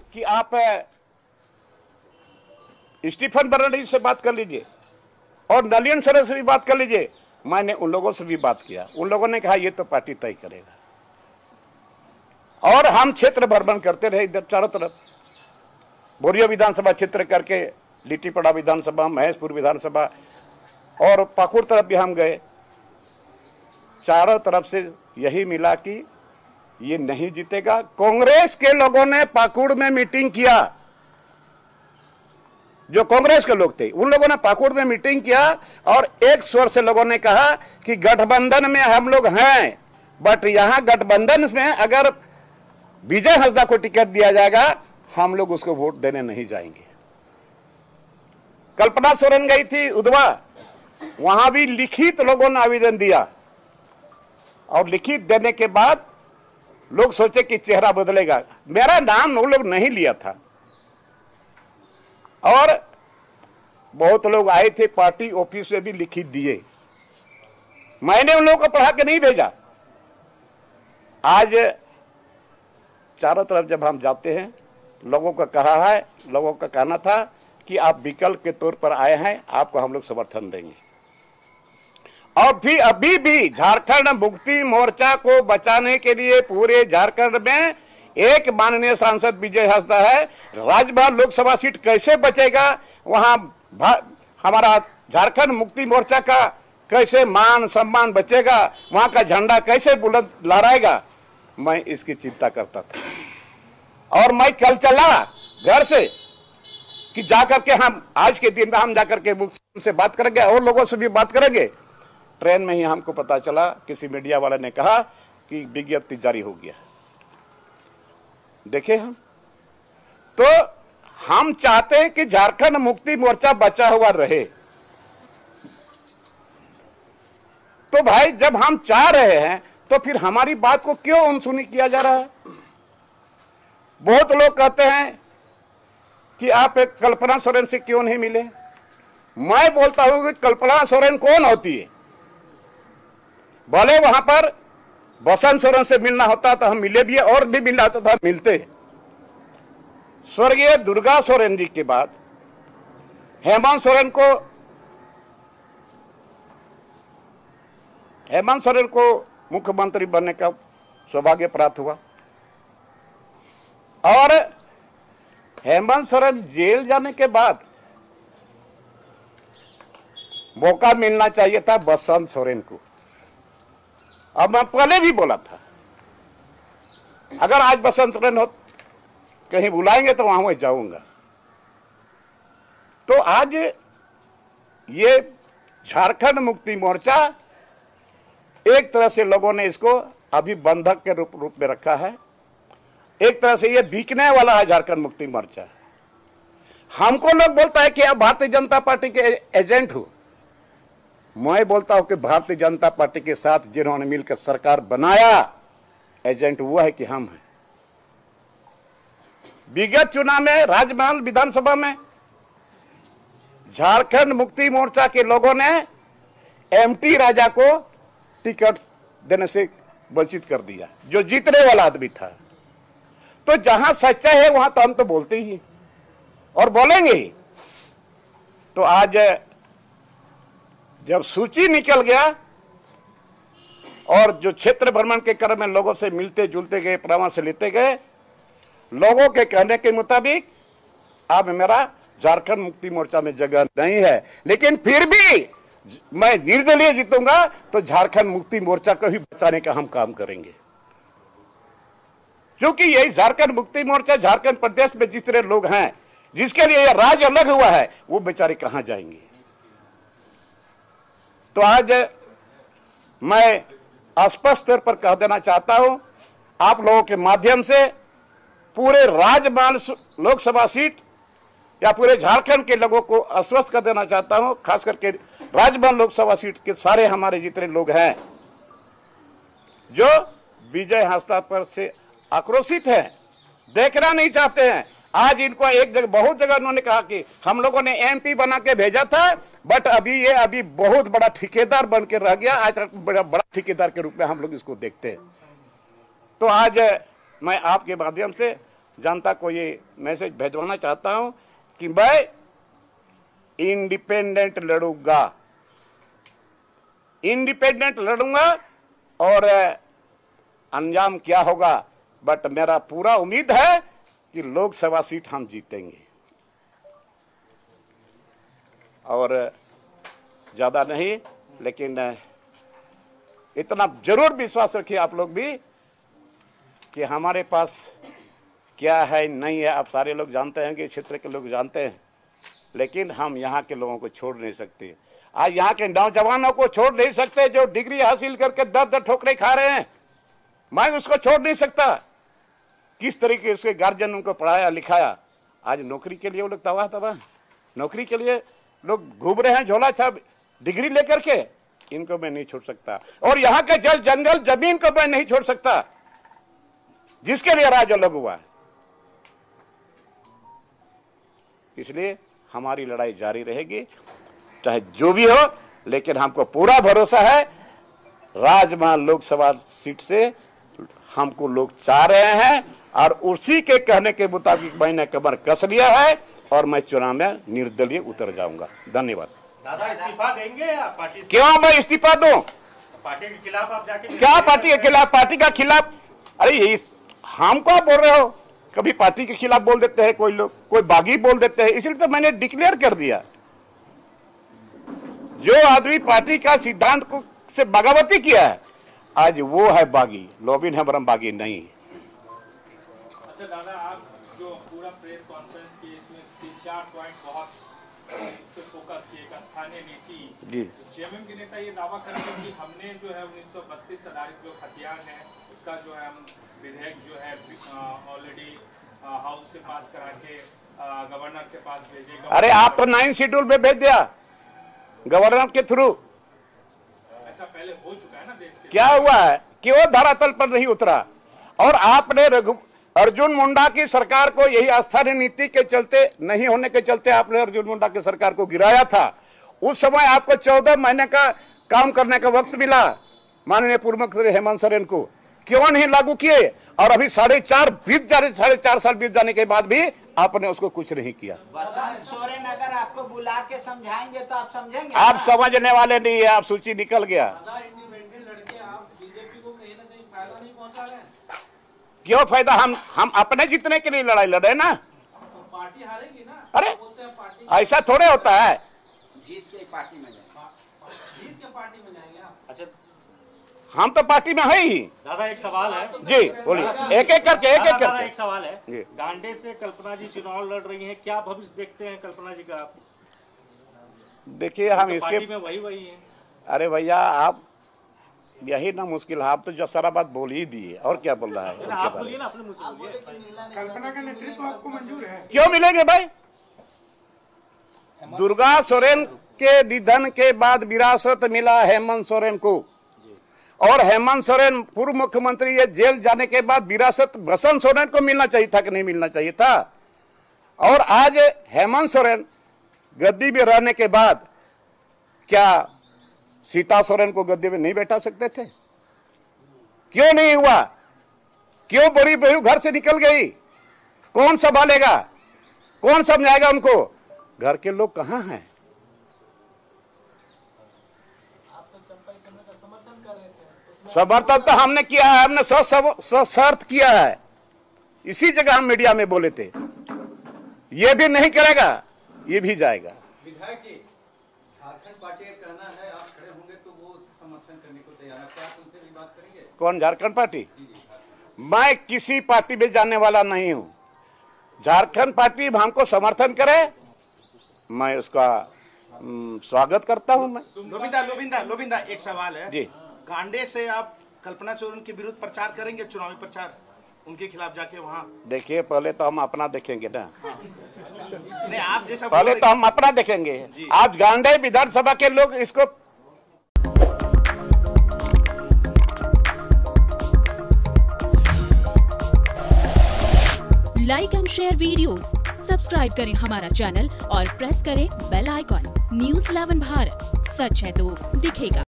कि आप स्टीफन फर्नांडिस से बात कर लीजिए और नलिन सरोज से भी बात कर लीजिए। मैंने उन लोगों से भी बात किया, उन लोगों ने कहा ये तो पार्टी तय करेगा। और हम क्षेत्र भ्रमण करते रहे इधर चारों तरफ, बोरियो विधानसभा क्षेत्र करके लिट्टीपड़ा विधानसभा, महेशपुर विधानसभा और पाकुड़ तरफ भी हम गए। चारों तरफ से यही मिला कि ये नहीं जीतेगा। कांग्रेस के लोगों ने पाकुड़ में मीटिंग किया, जो कांग्रेस के लोग थे उन लोगों ने पाकुड़ में मीटिंग किया और एक स्वर से लोगों ने कहा कि गठबंधन में हम लोग हैं, बट यहां गठबंधन में अगर विजय हंसदा को टिकट दिया जाएगा हम लोग उसको वोट देने नहीं जाएंगे। कल्पना सोरेन गई थी उधवा, वहां भी लिखित लोगों ने आवेदन दिया और लिखित देने के बाद लोग सोचे कि चेहरा बदलेगा। मेरा नाम वो लोग नहीं लिया था और बहुत लोग आए थे, पार्टी ऑफिस में भी लिखित दिए। मैंने उन लोगों को पढ़ा के नहीं भेजा। आज चारों तरफ जब हम जाते हैं, लोगों का कहा है, लोगों का कहना था कि आप विकल्प के तौर पर आए हैं, आपको हम लोग समर्थन देंगे। और भी अभी भी झारखंड मुक्ति मोर्चा को बचाने के लिए पूरे झारखंड में एक माननीय सांसद विजय हंसदा है। राज्यभर लोकसभा सीट कैसे बचेगा, वहां हमारा झारखंड मुक्ति मोर्चा का कैसे मान सम्मान बचेगा, वहां का झंडा कैसे बुलंद लहराएगा, मैं इसकी चिंता करता था। और मैं कल चला घर से कि जाकर के हम आज के दिन में हम जाकर के मुख्यमंत्री से बात करेंगे और लोगों से भी बात करेंगे। ट्रेन में ही हमको पता चला, किसी मीडिया वाले ने कहा कि विज्ञप्ति जारी हो गया। देखे हम चाहते हैं कि झारखंड मुक्ति मोर्चा बचा हुआ रहे। तो भाई जब हम चाह रहे हैं तो फिर हमारी बात को क्यों अनसुनी किया जा रहा है? बहुत लोग कहते हैं कि आप एक कल्पना सोरेन से क्यों नहीं मिले। मैं बोलता हूं कि कल्पना सोरेन कौन होती है? भले वहां पर बसंत सोरेन से मिलना होता तो हम मिले भी, और भी मिलना होता था मिलते। स्वर्गीय दुर्गा सोरेन जी के बाद हेमंत सोरेन को मुख्यमंत्री बनने का सौभाग्य प्राप्त हुआ और हेमंत सोरेन जेल जाने के बाद मौका मिलना चाहिए था बसंत सोरेन को। अब मैं पहले भी बोला था, अगर आज बसंत सोरेन हो कहीं बुलाएंगे तो वहां मैं जाऊंगा। तो आज ये झारखंड मुक्ति मोर्चा एक तरह से लोगों ने इसको अभी बंधक के रूप में रखा है। एक तरह से ये बिकने वाला है झारखंड मुक्ति मोर्चा। हमको लोग बोलता है कि आप भारतीय जनता पार्टी के एजेंट हो। मैं बोलता हूं कि भारतीय जनता पार्टी के साथ जिन्होंने मिलकर सरकार बनाया, एजेंट वो है कि हम हैं। विगत चुनाव में राजमहल विधानसभा में झारखंड मुक्ति मोर्चा के लोगों ने एमटी राजा को टिकट देने से वंचित कर दिया, जो जीतने वाला आदमी था। तो जहां सच्चाई है वहां तो हम तो बोलते ही और बोलेंगे ही। तो आज जब सूची निकल गया और जो क्षेत्र भ्रमण के क्रम में लोगों से मिलते जुलते गए, परामर्श लेते गए, लोगों के कहने के मुताबिक अब मेरा झारखंड मुक्ति मोर्चा में जगह नहीं है। लेकिन फिर भी मैं निर्दलीय जीतूंगा तो झारखंड मुक्ति मोर्चा को ही बचाने का हम काम करेंगे, क्योंकि यही झारखंड मुक्ति मोर्चा झारखंड प्रदेश में जितने लोग हैं, जिसके लिए यह राज्य अलग हुआ है, वो बेचारे कहां जाएंगे। तो आज मैं स्पष्ट तौर पर कह देना चाहता हूं आप लोगों के माध्यम से, पूरे राजमहल लोकसभा सीट या पूरे झारखंड के लोगों को आश्वस्त कर देना चाहता हूं, खास करके राजमहल लोकसभा सीट के सारे हमारे जितने लोग हैं जो विजय हंसदा पर से आक्रोशित हैं, देखना नहीं चाहते हैं। आज इनको एक जगह, बहुत जगह उन्होंने कहा कि हम लोगों ने एमपी बना के भेजा था, बट अभी बहुत बड़ा ठेकेदार बन के रह गया। आज बड़ा ठेकेदार के रूप में हम लोग इसको देखते हैं। तो आज मैं आपके माध्यम से जनता को ये मैसेज भेजवाना चाहता हूं कि मैं इंडिपेंडेंट लड़ूंगा, इंडिपेंडेंट लड़ूंगा और अंजाम क्या होगा, बट मेरा पूरा उम्मीद है कि लोकसभा सीट हम जीतेंगे। और ज्यादा नहीं, लेकिन इतना जरूर विश्वास रखिए आप लोग भी कि हमारे पास क्या है नहीं है, आप सारे लोग जानते हैं कि क्षेत्र के लोग जानते हैं, लेकिन हम यहाँ के लोगों को छोड़ नहीं सकते। आज यहाँ के नौजवानों को छोड़ नहीं सकते जो डिग्री हासिल करके दर ठोकरे खा रहे हैं, मैं उसको छोड़ नहीं सकता। किस तरीके से गार्जियन उनको पढ़ाया लिखाया, आज नौकरी के लिए वो लोग तबाह नौकरी के लिए लोग घूम रहे हैं झोला छाप डिग्री लेकर के, इनको मैं नहीं छोड़ सकता। और यहाँ के जल जंगल जमीन को मैं नहीं छोड़ सकता जिसके लिए राज्य अलग हुआ है। इसलिए हमारी लड़ाई जारी रहेगी चाहे जो भी हो, लेकिन हमको पूरा भरोसा है राजमहल लोकसभा सीट से हमको लोग चाह रहे हैं और उसी के कहने के मुताबिक मैंने कमर कस लिया है और मैं चुनाव में निर्दलीय उतर जाऊंगा। धन्यवाद। दादा इस्तीफा देंगे या पार्टी? क्यों मैं इस्तीफा दूं? पार्टी के खिलाफ आप जाके क्या पार्टी के खिलाफ? पार्टी का खिलाफ? अरे हमको आप बोल रहे हो, कभी पार्टी के खिलाफ बोल देते हैं कोई लोग, कोई बागी बोल देते हैं, इसलिए तो मैंने डिक्लेयर कर दिया जो आदमी पार्टी का सिद्धांत को से बगावती किया है आज वो है बागी, लोबिन है बरम बागी नहीं। अच्छा दादा, आप जो पूरा प्रेस कॉन्फ्रेंस की इसमें 3-4 पॉइंट बहुत फोकस किए, स्थानीय नीति जी। जेएमएम के नेता ये दावा करेंगे कि हमने जो है 1932 आधारित जो खतियान है उसका जो है हम विधेयक जो है ऑलरेडी हाउस से पास करा के गवर्नर के पास भेजेगा। अरे आप तो 9 शेड्यूल में भेज दिया गवर्नर के थ्रू। ऐसा पहले हो चुका है ना देश के। क्या हुआ है कि वो धरातल पर नहीं उतरा और आपने अर्जुन मुंडा की सरकार को यही स्थानीय नीति के चलते नहीं होने के चलते आपने अर्जुन मुंडा की सरकार को गिराया था। उस समय आपको 14 महीने का काम करने का वक्त मिला माननीय पूर्व मुख्यमंत्री हेमंत सोरेन को, क्यों नहीं लागू किए? और अभी 4.5 साल बीत जाने के बाद भी आपने उसको कुछ नहीं किया। बसंत सोरेन अगर आपको बुला के समझाएंगे तो आप समझेंगे? आप समझने वाले नहीं है, आप सूची निकल गया। क्यों फायदा? हम अपने जीतने के लिए लड़ाई लड़े ना, तो पार्टी हारेगी ना। अरे ऐसा थोड़े होता है, जीत के पार्टी में जाएंगे। अच्छा हम तो पार्टी में है ही। दादा एक सवाल है जी, बोलिए। एक एक करके एक सवाल है। गांडे से कल्पना जी चुनाव लड़ रही हैं, क्या भविष्य देखते हैं कल्पना जी का आप? देखिए हम इसके में वही है। अरे भैया आप यही ना मुश्किल है, आप तो जो सारा बात बोल ही दिए और क्या बोल रहा है। आप बोलिए ना, अपने मुझे बोलिए। कल्पना का नेतृत्व आपको मंजूर है? क्यों मिलेंगे भाई? दुर्गा सोरेन के निधन के बाद विरासत मिला हेमंत सोरेन को, और हेमंत सोरेन पूर्व मुख्यमंत्री ये जेल जाने के बाद विरासत बसंत सोरेन को मिलना चाहिए था कि नहीं मिलना चाहिए था? और आज हेमंत सोरेन गद्दी में रहने के बाद क्या सीता सोरेन को गद्दी में नहीं बैठा सकते थे? क्यों नहीं हुआ? क्यों बड़ी बहू घर से निकल गई? कौन संभालेगा? कौन समझाएगा उनको? घर के लोग कहां हैं? समर्थन तो हमने किया है, हमने सशर्त किया है। इसी जगह हम मीडिया में बोले थे ये भी नहीं करेगा, ये भी जाएगा। विधायक जी, झारखंड पार्टी का कहना है आप खड़े होंगे तो वो समर्थन करने को तैयार है, क्या आप उनसे भी बात करेंगे? कौन? झारखंड पार्टी? मैं किसी पार्टी में जाने वाला नहीं हूं। झारखंड पार्टी हमको समर्थन करे, मैं उसका स्वागत करता हूं। मैं लोबिंदा एक सवाल है जी। गांडे से आप कल्पना सोरेन के विरुद्ध प्रचार करेंगे, चुनावी प्रचार उनके खिलाफ जाके वहाँ? देखिए पहले तो हम अपना देखेंगे ना। नहीं, आप जैसा पहले तो हम अपना देखेंगे। आज गांडे विधानसभा के लोग इसको like and share videos, subscribe करें हमारा चैनल और प्रेस करें बेल आइकॉन। न्यूज़ 11 भारत, सच है तो दिखेगा।